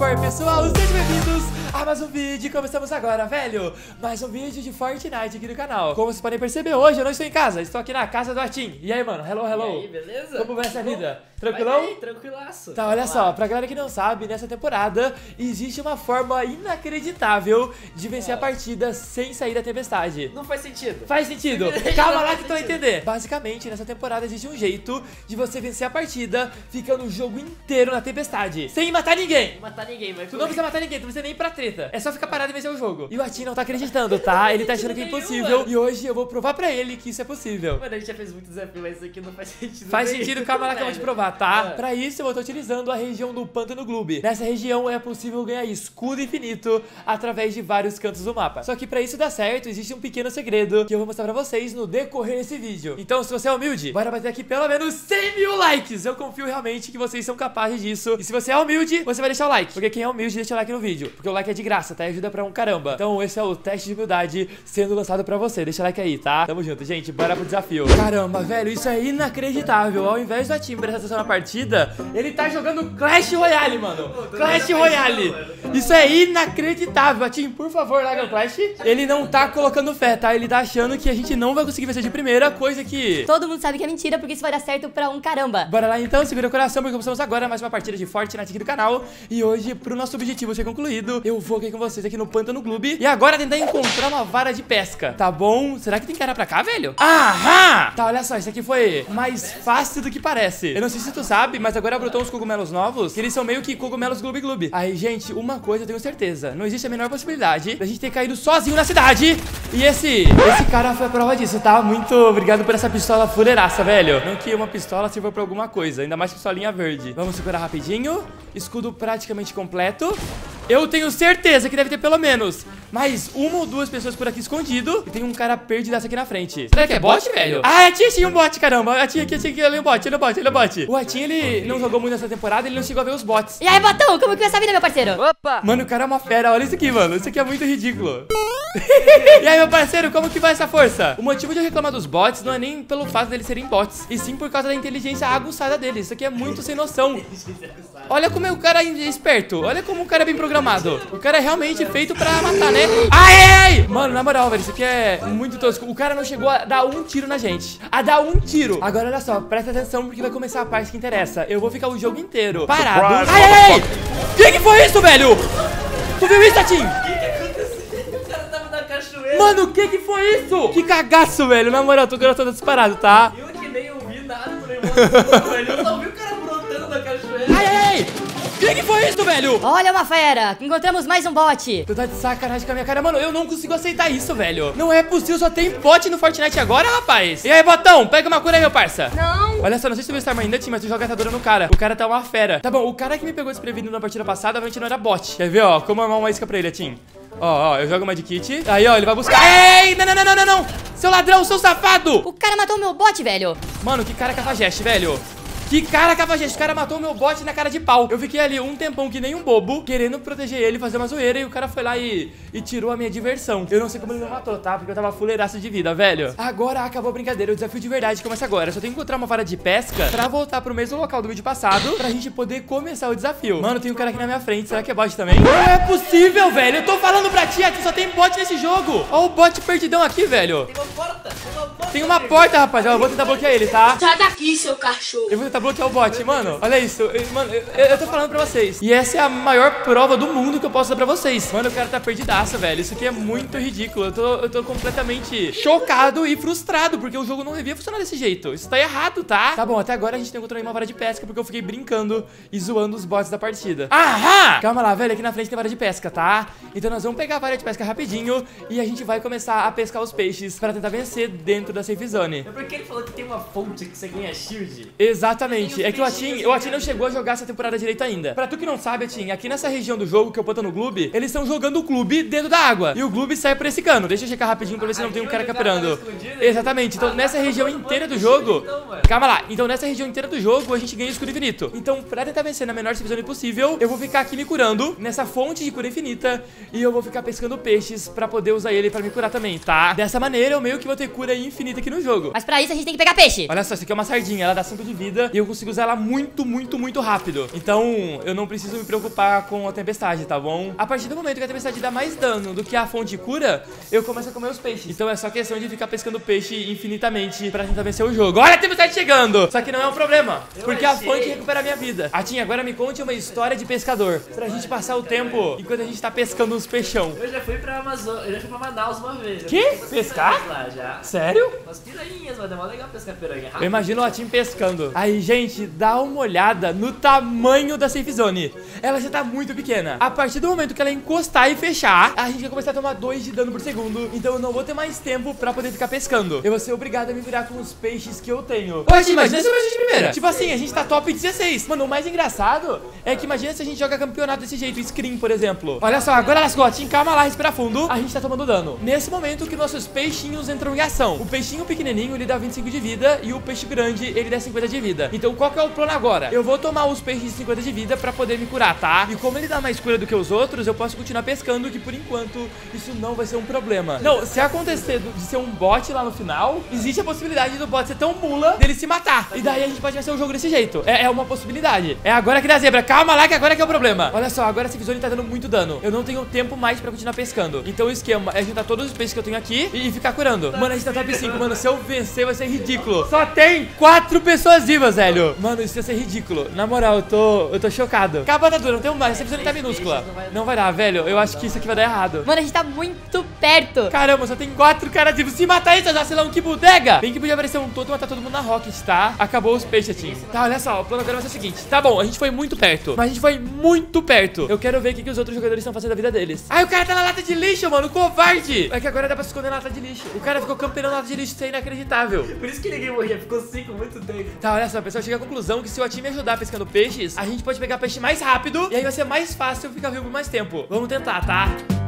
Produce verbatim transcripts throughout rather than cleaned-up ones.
for, pessoal? Sejam bem-vindos a mais um vídeo. Começamos agora, velho. Mais um vídeo de Fortnite aqui no canal. Como vocês podem perceber, hoje eu não estou em casa. Estou aqui na casa do Atim. E aí, mano? Hello, hello. E aí, beleza? Como vai essa vida? Tranquilão? Vai aí, tranquilaço. Tá, olha só, pra galera que não sabe, nessa temporada existe uma forma inacreditável de vencer a partida sem sair da tempestade. Não faz sentido. Faz sentido. Calma lá que tu vai entender. Basicamente, nessa temporada existe um jeito de você vencer a partida ficando o jogo inteiro na tempestade, sem matar ninguém. Não matar ninguém, mas Tu não precisa matar ninguém, tu não precisa nem ir pra treta. É só ficar parado e vencer o jogo. E o Atim não tá acreditando, tá? Ele tá achando que é impossível. E hoje eu vou provar pra ele que isso é possível. Mano, a gente já fez muito desafio, mas isso aqui não faz sentido. Faz nenhum, sentido, calma lá que eu vou te provar, tá? É. Pra isso eu tô utilizando a região do Pântano Gloob. Nessa região é possível ganhar escudo infinito através de vários cantos do mapa. Só que pra isso dar certo, existe um pequeno segredo que eu vou mostrar pra vocês no decorrer desse vídeo. Então, se você é humilde, bora bater aqui pelo menos cem mil likes. Eu confio realmente que vocês são capazes disso. E se você é humilde, você vai deixar o like. Porque quem é humilde, deixa o like no vídeo. Porque o like é de graça, tá? E ajuda pra um caramba. Então esse é o teste de humildade sendo lançado pra você. Deixa o like aí, tá? Tamo junto, gente. Bora pro desafio. Caramba, velho, isso é inacreditável. Ao invés do Atim prestar atenção na partida, ele tá jogando Clash Royale, mano. Clash Royale. Isso é inacreditável. Atim, por favor, larga o Clash. Ele não tá colocando fé, tá? Ele tá achando que a gente não vai conseguir vencer de primeira, coisa que... todo mundo sabe que é mentira, porque isso vai dar certo pra um caramba. Bora lá então, segura o coração, porque começamos agora mais uma partida de Fortnite aqui do canal. E hoje, pro nosso objetivo ser concluído, eu vou aqui com vocês aqui no Pântano Gloob. E agora tentar encontrar uma vara de pesca, tá bom? Será que tem que ir pra cá, velho? Aham! Tá, olha só, isso aqui foi mais fácil do que parece. Eu não sei se tu sabe, mas agora brotou uns cogumelos novos, que eles são meio que cogumelos Gloob Gloob. Aí, gente, uma coisa eu tenho certeza, não existe a menor possibilidade da gente ter caído sozinho na cidade. E esse, esse cara foi a prova disso, tá? Muito obrigado por essa pistola fuleiraça, velho. Não que uma pistola sirva pra alguma coisa, ainda mais pistolinha verde. Vamos segurar rapidinho. Escudo praticamente completo. Eu tenho certeza que deve ter pelo menos mais uma ou duas pessoas por aqui escondido. E tem um cara perdidaço aqui na frente. Será que é bot, velho? Ah, a tia tinha um bot, caramba. A tia aqui, a tia aqui, ele é um bot, ele é um bot, ele é um bot. O Atim, ele não jogou muito nessa temporada, ele não chegou a ver os bots. E aí, Botão, como que é essa vida, meu parceiro? Opa! Mano, o cara é uma fera, olha isso aqui, mano. Isso aqui é muito ridículo. E aí, meu parceiro, como que vai essa força? O motivo de eu reclamar dos bots não é nem pelo fato deles serem bots, e sim por causa da inteligência aguçada deles. Isso aqui é muito sem noção. Olha como é o cara é esperto. Olha como o cara é bem programado. O cara é realmente feito pra matar, né? Ai, ai, ai! Mano, na moral, velho, isso aqui é muito tosco. O cara não chegou a dar um tiro na gente. A dar um tiro. Agora, olha só, presta atenção porque vai começar a parte que interessa. Eu vou ficar o jogo inteiro parado. Ai, ai, ai! O que que foi isso, velho? Tu viu isso, Atim? Mano, o que que foi isso? Que cagaço, velho. Na moral, tô coração disparado, tá? Eu que nem ouvi nada por aí, eu só vi o cara brotando da cachoeira. Ai, ai, ai! O que que foi isso, velho? Olha uma fera, encontramos mais um bot. Tu tá de sacanagem com a minha cara. Mano, eu não consigo aceitar isso, velho. Não é possível, só tem bot no Fortnite agora, rapaz. E aí, botão, pega uma cura aí, meu parça. Não. Olha só, não sei se tu viu essa arma ainda, Tim, mas tu joga atadura no cara. O cara tá uma fera. Tá bom, o cara que me pegou desprevenido na partida passada, realmente não era bot. Quer ver, ó, como armar uma isca pra ele, Tim? Ó, ó, eu jogo uma de kit. Aí, ó, ele vai buscar. Ei, não, não, não, não, não, não. Seu ladrão, seu safado. O cara matou o meu bot, velho. Mano, que cara cafajeste, velho. Que cara cafajeste, o cara matou o meu bot na cara de pau. Eu fiquei ali um tempão que nem um bobo, querendo proteger ele, fazer uma zoeira. E o cara foi lá e, e tirou a minha diversão. Eu não sei como ele não matou, tá? Porque eu tava fuleiraço de vida, velho. Agora acabou a brincadeira, o desafio de verdade começa agora. Eu só tenho que encontrar uma vara de pesca pra voltar pro mesmo local do vídeo passado, pra gente poder começar o desafio. Mano, tem um cara aqui na minha frente, será que é bot também? Não é possível, velho, eu tô falando pra ti, aqui só tem bot nesse jogo. Ó o bot perdidão aqui, velho. Tem uma porta, tem uma porta. Tem uma porta, rapaziada, eu vou tentar bloquear ele, tá? Sai daqui, seu cachorro. Eu vou tentar bloquear o bot, mano. Olha isso, eu, mano, eu, eu tô falando pra vocês. E essa é a maior prova do mundo que eu posso dar pra vocês. Mano, o cara tá perdidaço, velho. Isso aqui é muito ridículo. Eu tô, eu tô completamente chocado e frustrado, porque o jogo não devia funcionar desse jeito. Isso tá errado, tá? Tá bom, até agora a gente não encontrou nenhuma vara de pesca, porque eu fiquei brincando e zoando os bots da partida. Ahá! Calma lá, velho, aqui na frente tem vara de pesca, tá? Então nós vamos pegar a vara de pesca rapidinho e a gente vai começar a pescar os peixes pra tentar vencer dentro da safe zone. É porque ele falou que tem uma fonte que você ganha shield. Exatamente. É que o Atim, o Atim não chegou a jogar essa temporada direito ainda. Pra tu que não sabe, Atim, aqui nessa região do jogo, que eu Pântano Gloob, eles estão jogando o clube dentro da água. E o Gloob sai por esse cano. Deixa eu checar rapidinho pra ver se não tem um cara capturando. Exatamente. Então nessa região inteira do jogo... Calma lá. Então nessa região inteira do jogo, a gente ganha escudo infinito. Então pra tentar vencer na menor safe zone possível, eu vou ficar aqui me curando nessa fonte de cura infinita. E eu vou ficar pescando peixes pra poder usar ele pra me curar também, tá? Dessa maneira, eu meio que vou ter cura infinita infinita aqui no jogo. Mas pra isso a gente tem que pegar peixe. Olha só, isso aqui é uma sardinha, ela dá cinco de vida e eu consigo usar ela muito, muito, muito rápido. Então, eu não preciso me preocupar com a tempestade, tá bom? A partir do momento que a tempestade dá mais dano do que a fonte de cura, eu começo a comer os peixes. Então é só questão de ficar pescando peixe infinitamente pra tentar vencer o jogo. Olha a tempestade chegando! Só que não é um problema, Eu porque achei. a fonte recupera a minha vida. Atim, agora me conte uma história de pescador, pra gente passar o tempo enquanto a gente tá pescando uns peixão. Eu já fui pra Amazônia, eu já fui pra Manaus uma vez. Eu Que? fui com umas Pescar? piranhas Lá, já. Sério? Umas piranhas, mano. É mó legal pescar piranha. Eu imagino o Atim pescando. Aí, gente, dá uma olhada no tamanho da safe zone. Ela já tá muito pequena. A partir do momento que ela encostar e fechar, a gente vai começar a tomar dois de dano por segundo. Então eu não vou ter mais tempo pra poder ficar pescando. Eu vou ser obrigado a me virar com os peixes que eu tenho. Ô, Atim, imagina se eu de primeira. Tipo assim, a gente tá top dezesseis. Mano, o mais engraçado é que imagina se a gente joga campeonato desse jeito, screen, por exemplo. Olha só, agora lascou, Atim, calma lá, respira fundo. A gente tá tomando dano. Nesse momento que nossos peixinhos entram em ação. O peixinho pequenininho, ele dá vinte e cinco de vida e o peixe grande, ele dá cinquenta de vida. Então qual que é o plano agora? Eu vou tomar os peixes de cinquenta de vida pra poder me curar, tá? E como ele dá mais cura do que os outros, eu posso continuar pescando, que por enquanto isso não vai ser um problema. Não, se acontecer de ser um bot lá no final, existe a possibilidade do bot ser tão mula dele se matar. E daí a gente pode vencer o jogo desse jeito. É, é uma possibilidade. É agora que dá zebra. Calma lá que agora que é o problema. Olha só, agora essa visão tá dando muito dano. Eu não tenho tempo mais pra continuar pescando. Então o esquema é juntar todos os peixes que eu tenho aqui e ficar curando. Mano, a gente tá top cinco. Mano, se eu vencer vai ser ridículo. Só tem quatro pessoas vivas, velho. Mano, isso ia ser ridículo. Na moral, eu tô, eu tô chocado. Acaba a batadura, não tem mais. Essa visão tá minúscula. Não vai dar, velho. Eu acho que isso aqui vai dar errado. Mano, a gente tá muito perto. Caramba, só tem quatro caras vivos. Se matar isso, já sei lá um que bodega. Bem que podia aparecer um todo e matar todo mundo na Rocket, tá? Acabou os peixes, Tim. Tá, olha só. O plano agora vai ser o seguinte. Tá bom, a gente foi muito perto. Mas a gente foi muito perto. Eu quero ver o que, que os outros jogadores estão fazendo da vida deles. Ai, o cara tá na lata de lixo, mano. Covarde. É que agora dá pra se esconder na lata de lixo. O cara ficou campeando na lata de lixo. Isso é inacreditável. Por isso que ninguém morria, ficou cinco muito tempo. Tá, olha só, pessoal, chega à conclusão que se o Atim me ajudar pescando peixes, a gente pode pegar peixe mais rápido e aí vai ser mais fácil ficar vivo por mais tempo. Vamos tentar, tá?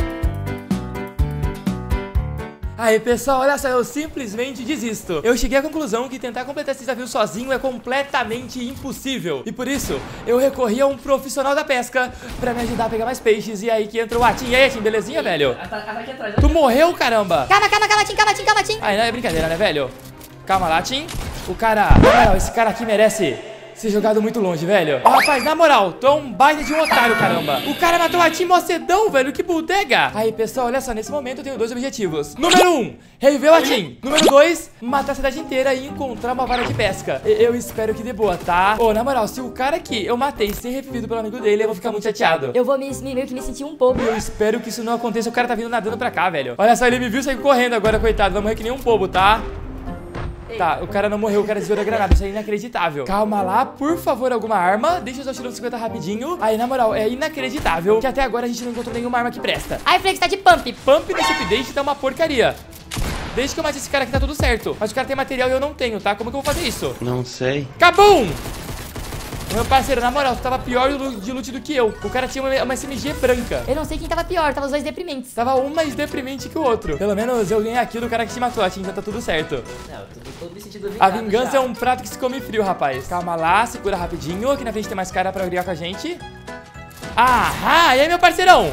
Aí, pessoal, olha só, eu simplesmente desisto. Eu cheguei à conclusão que tentar completar esse desafio sozinho é completamente impossível. E por isso, eu recorri a um profissional da pesca pra me ajudar a pegar mais peixes. E aí que entra o Atim. E aí, Atim, belezinha, velho? Ela tá, ela tá aqui atrás. Tu morreu, caramba? Calma, calma, calma, Tim, calma, Tim, calma, Tim. Aí, não é brincadeira, né, velho? Calma lá, Tim. O cara... Na moral, esse cara aqui merece ser jogado muito longe, velho. Ó, rapaz, na moral, tu é um baita de um otário, caramba. O cara matou a Tim mocedão, velho. Que bodega. Aí, pessoal, olha só. Nesse momento eu tenho dois objetivos. Número um, reviver o Atim. Número dois, matar a cidade inteira e encontrar uma vara de pesca. E eu espero que dê boa, tá? Ô, na moral, se o cara que eu matei ser revivido pelo amigo dele, eu vou ficar muito chateado. Eu vou me, me- meio que me sentir um pouco. Eu espero que isso não aconteça. O cara tá vindo nadando pra cá, velho. Olha só, ele me viu sair correndo agora, coitado. Vai morrer que nem um bobo, tá? Tá, o cara não morreu, o cara desviou da granada. Isso é inacreditável. Calma lá, por favor, alguma arma. Deixa eu só tirar uns cinquenta rapidinho. Aí, na moral, é inacreditável que até agora a gente não encontrou nenhuma arma que presta. Ai, Flex tá de pump. Pump nesse update tá uma porcaria. Desde que eu mate esse cara aqui tá tudo certo. Mas o cara tem material e eu não tenho, tá? Como que eu vou fazer isso? Não sei. Cabum! Meu parceiro, na moral, tu tava pior de loot do que eu. O cara tinha uma, uma S M G branca. Eu não sei quem tava pior, tava os dois deprimentes. Tava um mais deprimente que o outro. Pelo menos eu ganhei aqui do cara que te matou, Atim, já tá tudo certo. Não, eu tô, tô me sentindo A vingado vingança já. é um prato que se come frio, rapaz. Calma lá, segura rapidinho. Aqui na frente tem mais cara pra brigar com a gente. Ahá! E aí, meu parceirão?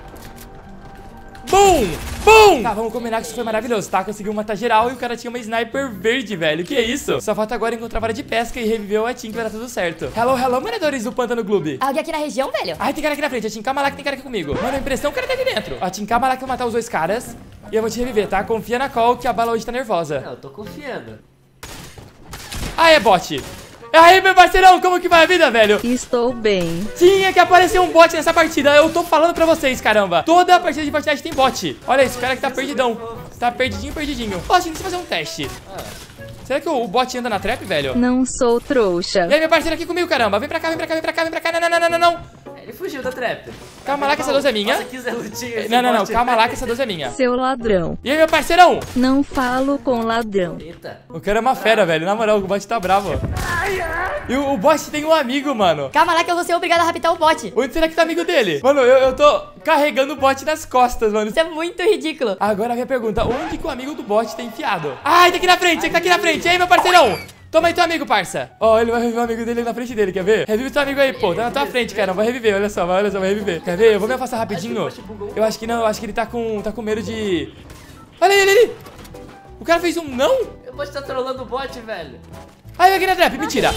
Bum! Bum! Tá, vamos combinar que isso foi maravilhoso, tá? Conseguiu matar geral e o cara tinha uma sniper verde, velho. Que é isso? Só falta agora encontrar a vara de pesca e reviver o Atim, que vai dar tudo certo. Hello, hello, moradores do Pântano Clube. Alguém aqui na região, velho? Ai, tem cara aqui na frente. Atim, calma lá que tem cara aqui comigo. Mano, a impressão que o cara tá aqui dentro. Atim, calma lá que eu vou matar os dois caras e eu vou te reviver, tá? Confia na call que a bala hoje tá nervosa. Não, eu tô confiando. Ah, é bot. Aí, meu parceirão, como que vai a vida, velho? Estou bem. Tinha que aparecer um bot nessa partida. Eu tô falando pra vocês, caramba. Toda partida de Fortnite tem bot. Olha isso, o cara que tá perdidão. Tá perdidinho, perdidinho. Ó, gente, deixa eu fazer um teste. Será que o, o bot anda na trap, velho? Não sou trouxa. E aí, meu parceiro aqui comigo, caramba. Vem pra cá, vem pra cá, vem pra cá, vem pra cá. Não, não, não, não, não, não. Ele fugiu da trap. Calma lá que essa doze é minha. Nossa, que Zé Lutinho esse Não, não, não. bot. Calma lá que essa doze é minha. Seu ladrão. E aí, meu parceirão? Não falo com ladrão. Eita. O cara é uma fera, velho. Na moral, o bot tá bravo. E o, o bot tem um amigo, mano. Calma lá que eu vou ser obrigado a raptar o bot. Onde será que tá o amigo dele? Mano, eu, eu tô carregando o bot nas costas, mano. Isso é muito ridículo. Agora a minha pergunta, onde que o amigo do bot tá enfiado? Ai, tá aqui na frente, tá aqui na frente. E aí, meu parceirão? Toma aí teu amigo, parça. Ó, ele vai reviver o amigo dele na frente dele, quer ver? Revive teu amigo aí, pô. Tá na tua frente, cara. Vai reviver, olha só, vai, olha só, vai reviver. Quer ver? Eu vou me afastar rapidinho. Eu acho que não, eu acho que ele tá com, tá com medo de... Olha ele ali! O cara fez um não? O bot tá trolando o bot, velho. Aí, vai ganhar trap, mentira.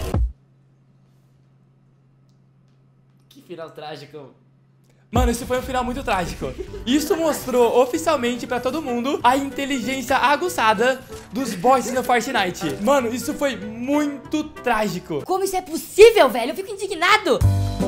Que final trágico. Mano, isso foi um final muito trágico. Isso mostrou oficialmente pra todo mundo a inteligência aguçada dos bots no Fortnite. Mano, isso foi muito trágico. Como isso é possível, velho? Eu fico indignado.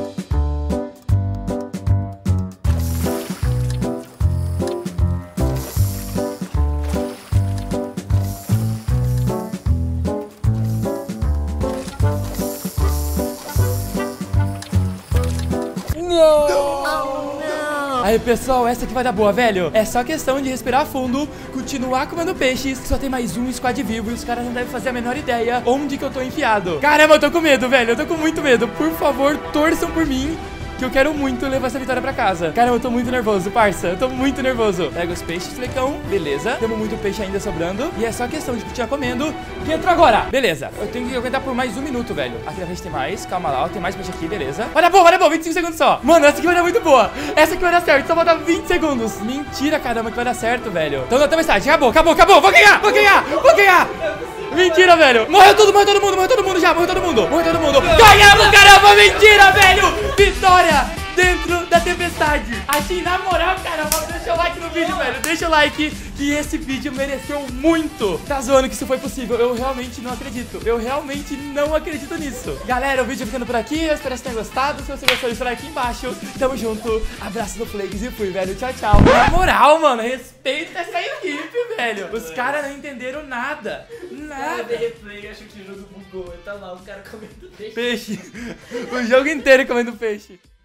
Aí, pessoal, essa aqui vai dar boa, velho. É só questão de respirar fundo, continuar comendo peixes, que só tem mais um squad vivo e os caras não devem fazer a menor ideia onde que eu tô enfiado. Caramba, eu tô com medo, velho. Eu tô com muito medo. Por favor, torçam por mim, que eu quero muito levar essa vitória pra casa. Caramba, eu tô muito nervoso, parça. Eu tô muito nervoso. Pega os peixes, flecão. Beleza. Temos muito peixe ainda sobrando. E é só questão de continuar comendo. Que entrou agora. Beleza. Eu tenho que aguentar por mais um minuto, velho. Aqui na frente tem mais. Calma lá, ó. Tem mais peixe aqui, beleza. Vai dar boa, vai dar boa. vinte e cinco segundos só. Mano, essa aqui vai dar muito boa. Essa aqui vai dar certo. Só falta vinte segundos. Mentira, caramba, que vai dar certo, velho. Então, não, metade. Acabou, acabou, acabou. Vou ganhar, vou ganhar, vou ganhar. Mentira, velho. Morreu tudo, morreu todo mundo, morreu todo mundo já. Morreu todo mundo, morreu todo mundo. Ganhamos, caramba. Mentira, velho. Vitória dentro da tempestade. Assim, na moral, caramba, deixa o like no vídeo, velho. Deixa o like, que esse vídeo mereceu muito. Tá zoando que isso foi possível. Eu realmente não acredito. Eu realmente não acredito nisso. Galera, o vídeo ficando por aqui. Eu espero que vocês tenham gostado. Se você gostou, deixa o like aqui embaixo. Tamo junto. Abraço do Flakes e fui, velho. Tchau, tchau. Na moral, mano, respeita essa equipe, velho. Os caras não entenderam nada. Nada. De replay, acho que o jogo bugou. Tá lá, o cara comendo peixe. Peixe. O jogo inteiro comendo peixe.